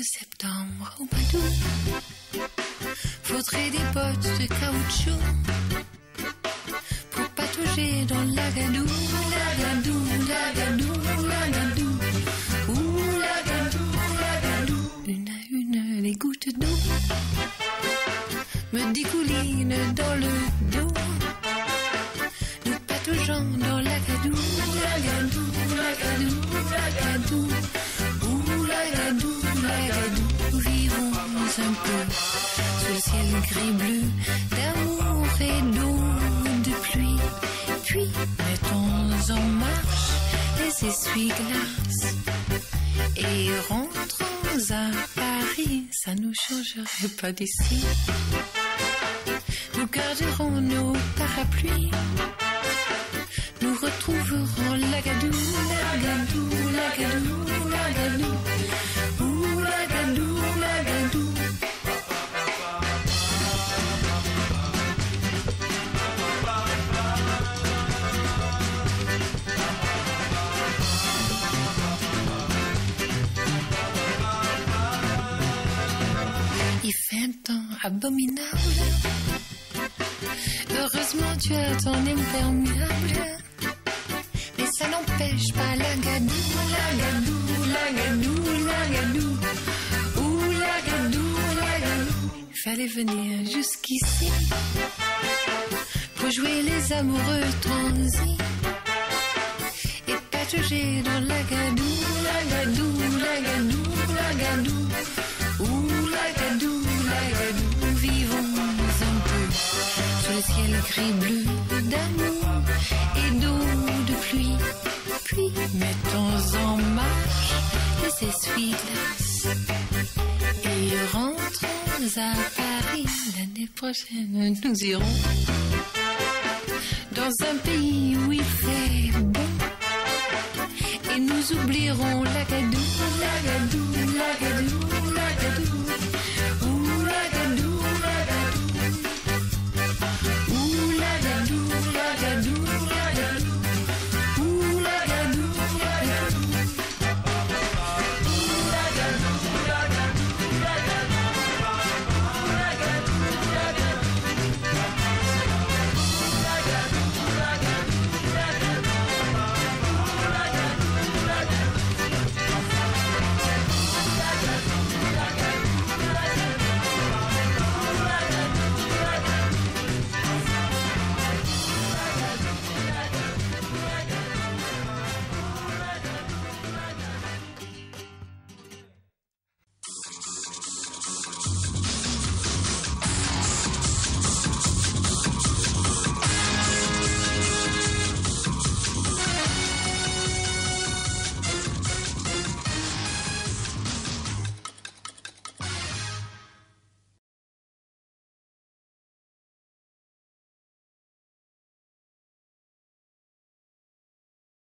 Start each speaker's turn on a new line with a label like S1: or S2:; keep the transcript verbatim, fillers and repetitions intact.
S1: septembre au mois d'août, faudrait des bottes de caoutchouc pour patauger dans l'agadou, l'agadou, l'agadou, l'agadou, ouh l'agadou, l'agadou. Une à une, les gouttes d'eau me dégoulinent dans le dos. Nous pataugeons dans l'agadou, l'agadou, l'agadou, l'agadou, ouh l'agadou, l'agadou. Nous vivons un peu sous le ciel gris-bleu d'amour et d'eau de pluie. Puis mettons en marche les essuie-glaces et rentrons à Paris. Ça nous changerait pas d'ici. Nous garderons nos parapluies. Nous retrouverons l'agadou, l'agadou, l'agadou, l'agadou, ouh l'agadou, l'agadou. Il fait un temps abominable. Heureusement tu as ton imperméable. Mais ça n'empêche pas l'agadou, l'agadou, l'agadou, l'agadou, ouh l'agadou, l'agadou. Il fallait venir jusqu'ici pour jouer les amoureux transis et patauger dans l'agadou, l'agadou, l'agadou, l'agadou, ouh l'agadou, l'agadou. Vivons un peu sous le ciel gris-bleu d'amour et d'eau de pluie. Puis mettons en marche les essuie-glaces et rentrons à Paris. L'année prochaine nous irons dans un pays où il fait bon et nous oublierons